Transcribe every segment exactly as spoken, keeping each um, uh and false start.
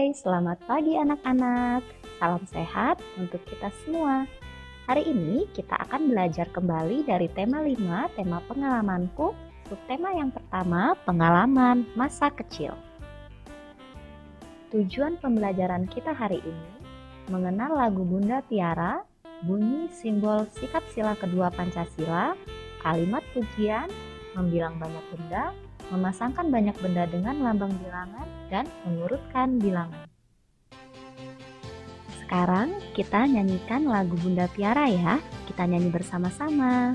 Hai, selamat pagi anak-anak. Salam sehat untuk kita semua. Hari ini kita akan belajar kembali dari tema lima, tema pengalamanku. Subtema yang pertama, pengalaman masa kecil. Tujuan pembelajaran kita hari ini, mengenal lagu Bunda Tiara, bunyi simbol sikap sila kedua Pancasila, kalimat pujian, membilang banyak benda, memasangkan banyak benda dengan lambang bilangan, dan mengurutkan bilangan. Sekarang kita nyanyikan lagu Bunda Tiara ya. Kita nyanyi bersama-sama.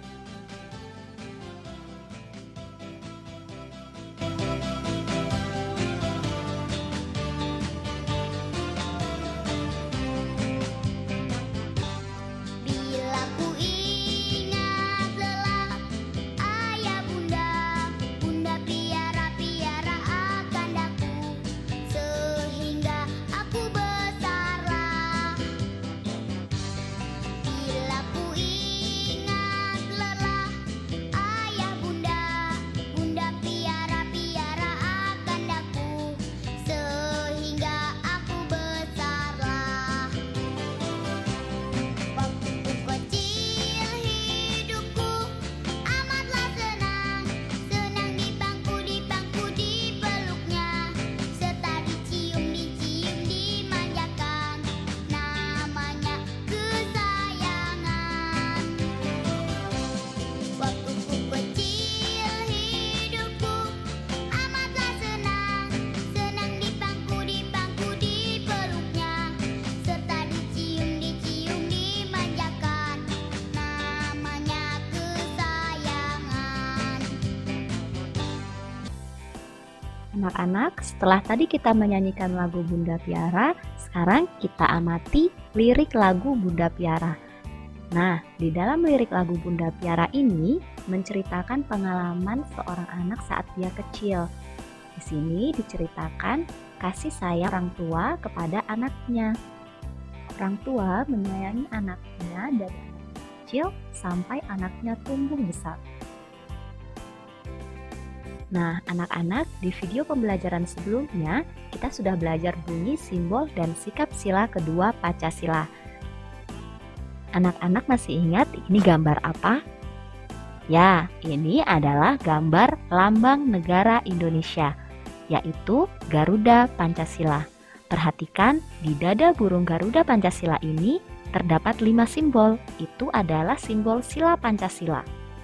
Anak-anak, setelah tadi kita menyanyikan lagu Bunda Tiara, sekarang kita amati lirik lagu Bunda Tiara. Nah, di dalam lirik lagu Bunda Tiara ini menceritakan pengalaman seorang anak saat dia kecil. Di sini diceritakan kasih sayang orang tua kepada anaknya. Orang tua menyayangi anaknya dari anak kecil sampai anaknya tumbuh besar. Nah, anak-anak, di video pembelajaran sebelumnya, kita sudah belajar bunyi, simbol, dan sikap sila kedua Pancasila. Anak-anak masih ingat ini gambar apa? Ya, ini adalah gambar lambang negara Indonesia, yaitu Garuda Pancasila. Perhatikan, di dada burung Garuda Pancasila ini terdapat lima simbol. Itu adalah simbol sila Pancasila.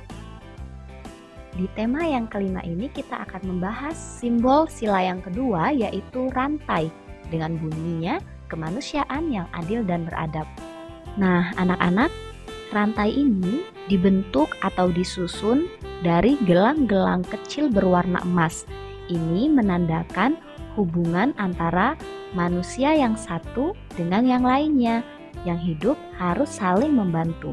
Di tema yang kelima ini kita akan membahas simbol sila yang kedua, yaitu rantai, dengan bunyinya kemanusiaan yang adil dan beradab. Nah, anak-anak, rantai ini dibentuk atau disusun dari gelang-gelang kecil berwarna emas. Ini menandakan hubungan antara manusia yang satu dengan yang lainnya, yang hidup harus saling membantu.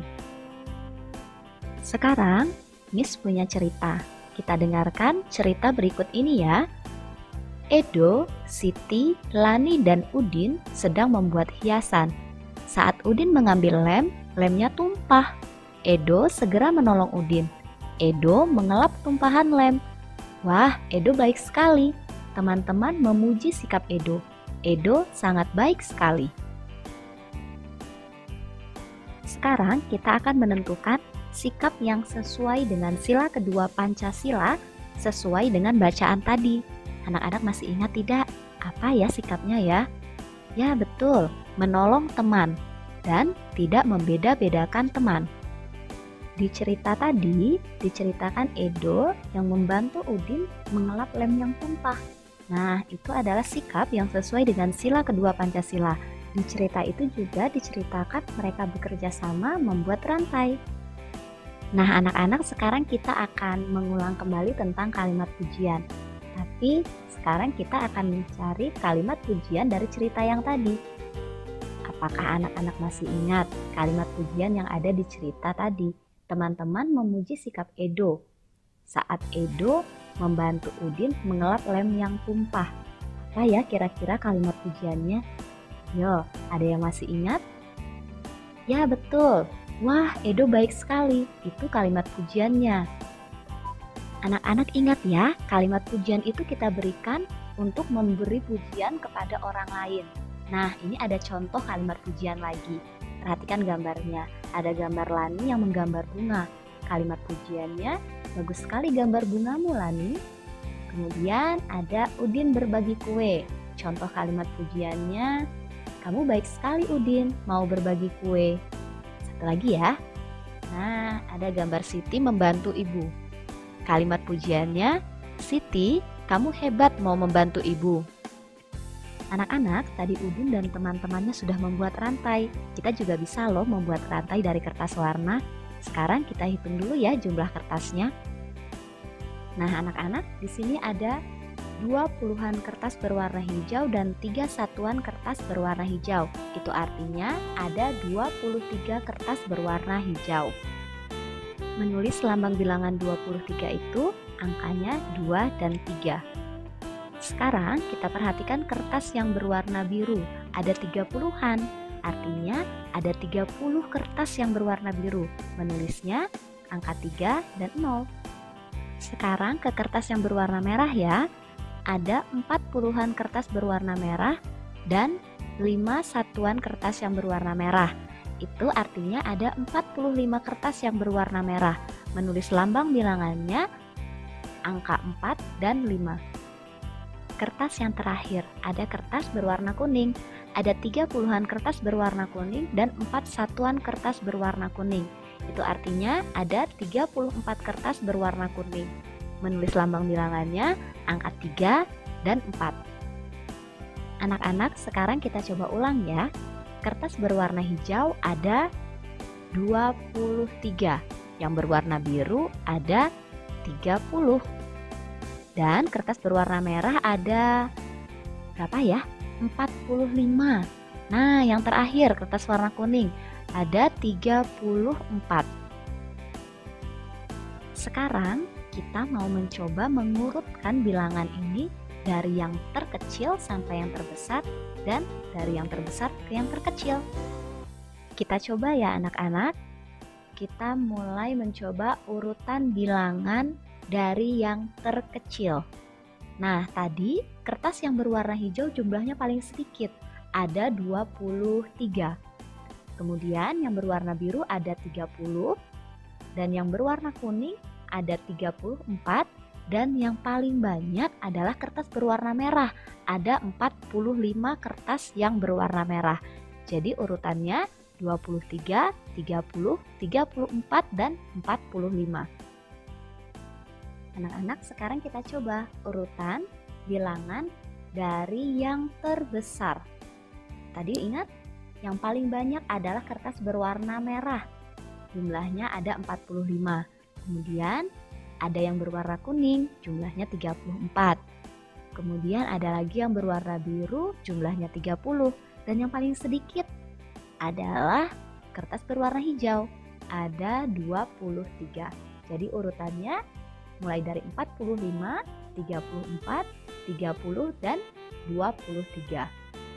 Sekarang Miss punya cerita. Kita dengarkan cerita berikut ini ya. Edo, Siti, Lani, dan Udin sedang membuat hiasan. Saat Udin mengambil lem, lemnya tumpah. Edo segera menolong Udin. Edo mengelap tumpahan lem. Wah, Edo baik sekali. Teman-teman memuji sikap Edo. Edo sangat baik sekali. Sekarang kita akan menentukan sikap yang sesuai dengan sila kedua Pancasila sesuai dengan bacaan tadi. Anak-anak masih ingat tidak? Apa ya sikapnya ya? Ya betul, menolong teman dan tidak membeda-bedakan teman. Di cerita tadi, diceritakan Edo yang membantu Udin mengelap lem yang tumpah. Nah, itu adalah sikap yang sesuai dengan sila kedua Pancasila. Di cerita itu juga diceritakan mereka bekerja sama membuat rantai. Nah, anak-anak, sekarang kita akan mengulang kembali tentang kalimat pujian. Tapi sekarang kita akan mencari kalimat pujian dari cerita yang tadi. Apakah anak-anak masih ingat kalimat pujian yang ada di cerita tadi? Teman-teman memuji sikap Edo saat Edo membantu Udin mengelap lem yang tumpah. Apa ya kira-kira kalimat pujiannya? Yo, ada yang masih ingat? Ya, betul. Wah, Edo baik sekali. Itu kalimat pujiannya. Anak-anak ingat ya, kalimat pujian itu kita berikan untuk memberi pujian kepada orang lain. Nah, ini ada contoh kalimat pujian lagi. Perhatikan gambarnya. Ada gambar Lani yang menggambar bunga. Kalimat pujiannya, bagus sekali gambar bungamu, Lani. Kemudian ada Udin berbagi kue. Contoh kalimat pujiannya, kamu baik sekali Udin, mau berbagi kue. Satu lagi ya. Nah, ada gambar Siti membantu ibu. Kalimat pujiannya, Siti, kamu hebat mau membantu ibu. Anak-anak, tadi Udin dan teman-temannya sudah membuat rantai. Kita juga bisa loh membuat rantai dari kertas warna. Sekarang kita hitung dulu ya jumlah kertasnya. Nah, anak-anak, di sini ada dua puluhan kertas berwarna hijau dan tiga satuan kertas berwarna hijau. Itu artinya ada dua puluh tiga kertas berwarna hijau. Menulis lambang bilangan dua puluh tiga itu angkanya dua dan tiga. Sekarang kita perhatikan kertas yang berwarna biru. Ada tiga puluhan. Artinya ada tiga puluh kertas yang berwarna biru. Menulisnya angka tiga dan nol. Sekarang ke kertas yang berwarna merah ya. Ada empat puluhan kertas berwarna merah dan lima satuan kertas yang berwarna merah. Itu artinya ada empat puluh lima kertas yang berwarna merah. Menulis lambang bilangannya angka empat dan lima. Kertas yang terakhir, ada kertas berwarna kuning. Ada tiga puluhan kertas berwarna kuning dan empat satuan kertas berwarna kuning. Itu artinya ada tiga puluh empat kertas berwarna kuning. Menulis lambang bilangannya angka tiga dan empat. Anak-anak, sekarang kita coba ulang ya. Kertas berwarna hijau ada dua puluh tiga. Yang berwarna biru ada tiga puluh. Dan kertas berwarna merah ada berapa ya? empat puluh lima. Nah, yang terakhir kertas warna kuning ada tiga puluh empat. Sekarang kita mau mencoba mengurutkan bilangan ini dari yang terkecil sampai yang terbesar dan dari yang terbesar ke yang terkecil. Kita coba ya anak-anak. Kita mulai mencoba urutan bilangan dari yang terkecil. Nah, tadi kertas yang berwarna hijau jumlahnya paling sedikit, ada dua puluh tiga. Kemudian yang berwarna biru ada tiga puluh dan yang berwarna kuning ada tiga puluh empat, dan yang paling banyak adalah kertas berwarna merah. Ada empat puluh lima kertas yang berwarna merah. Jadi urutannya dua puluh tiga, tiga puluh, tiga puluh empat, dan empat puluh lima. Anak-anak, sekarang kita coba urutan bilangan dari yang terbesar. Tadi ingat, yang paling banyak adalah kertas berwarna merah. Jumlahnya ada empat puluh lima. Kemudian ada yang berwarna kuning, jumlahnya tiga puluh empat. Kemudian ada lagi yang berwarna biru, jumlahnya tiga puluh. Dan yang paling sedikit adalah kertas berwarna hijau, ada dua puluh tiga. Jadi urutannya mulai dari empat puluh lima, tiga puluh empat, tiga puluh, dan dua puluh tiga.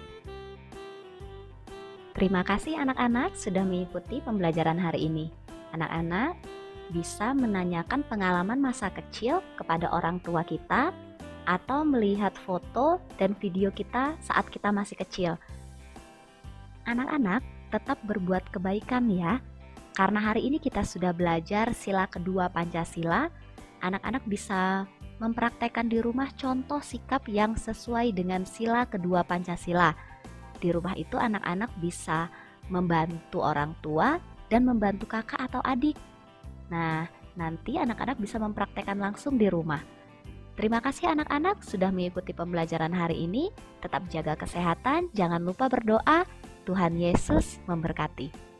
Terima kasih anak-anak sudah mengikuti pembelajaran hari ini. Anak-anak bisa menanyakan pengalaman masa kecil kepada orang tua kita atau melihat foto dan video kita saat kita masih kecil. Anak-anak tetap berbuat kebaikan ya. Karena hari ini kita sudah belajar sila kedua Pancasila, anak-anak bisa mempraktekkan di rumah contoh sikap yang sesuai dengan sila kedua Pancasila. Di rumah itu anak-anak bisa membantu orang tua dan membantu kakak atau adik. Nah, nanti anak-anak bisa mempraktekkan langsung di rumah. Terima kasih anak-anak sudah mengikuti pembelajaran hari ini. Tetap jaga kesehatan, jangan lupa berdoa. Tuhan Yesus memberkati.